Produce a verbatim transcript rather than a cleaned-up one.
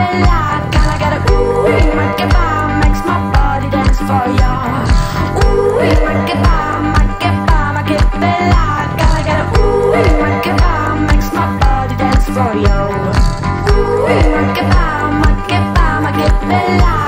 like. Can I get a ooh, make it by, makes my body dance for ya. Ooh, make it by, make it by, make it like. Can I get a ooh, make it by, makes my body dance for ya. Ooh, make it by, make it by, make it like.